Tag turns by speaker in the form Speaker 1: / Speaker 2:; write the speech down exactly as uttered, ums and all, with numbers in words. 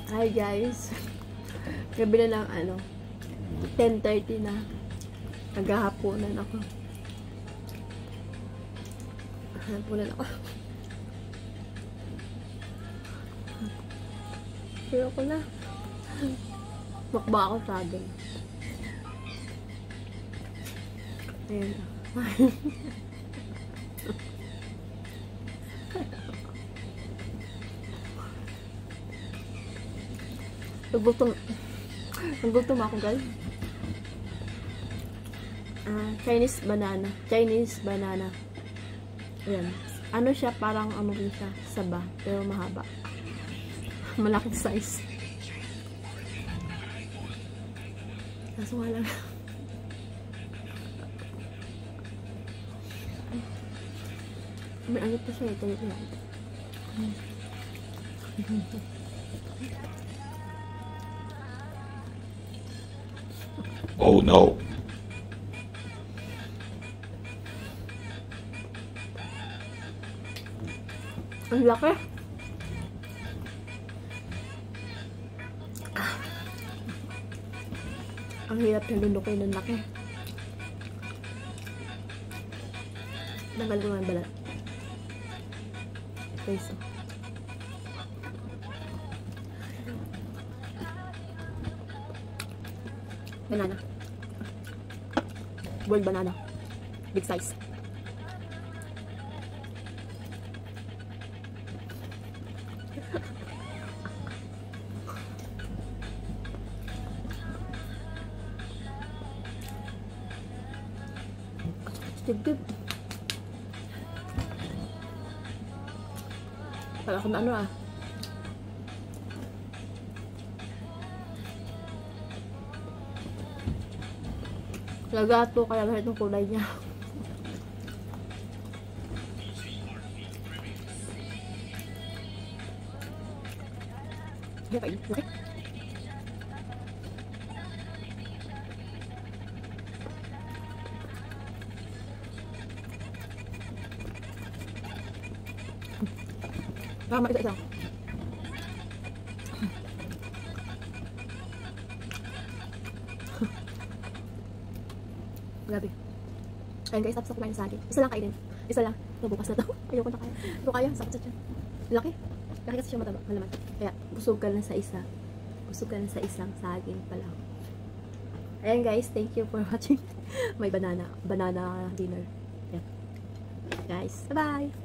Speaker 1: Hi guys. Gabi na lang ano. ten thirty na. Naghahaponan ako. Haponan ako. Pero ko na. Makba ako sa akin. Ayan. Nagutom. Nagutom ako guys. Uh, Chinese banana. Chinese banana. Ayan. Ano siya? Parang ano rin siya. Saba. Pero mahaba. Malaking size. Kaso nga lang. May ano pa siya. Ito ito.
Speaker 2: Oh no.
Speaker 1: Ang laki. Ang hirap na lundukin ng laki. Tanggal ko nga ang balat. Guys, oh. Banana. Boiled banana. Big size. Dibdib. Para ako na ano ah. Lagato kaya lahat ng kulay niya. Okay, okay. Tama ito isa. Grabe. Ayun guys, tapos ako kain sa akin. Isa lang kainin. Isa lang. Nabukas na to. Ayoko na kaya. Pero kaya, sakit sa tiyan. Laki. Laki kasi siya mataba. Malaman. Kaya, busog ka lang sa isa. Busog ka lang sa isang saging pala. Ayan guys, thank you for watching my banana. Banana dinner. Ayan. Guys, bye-bye!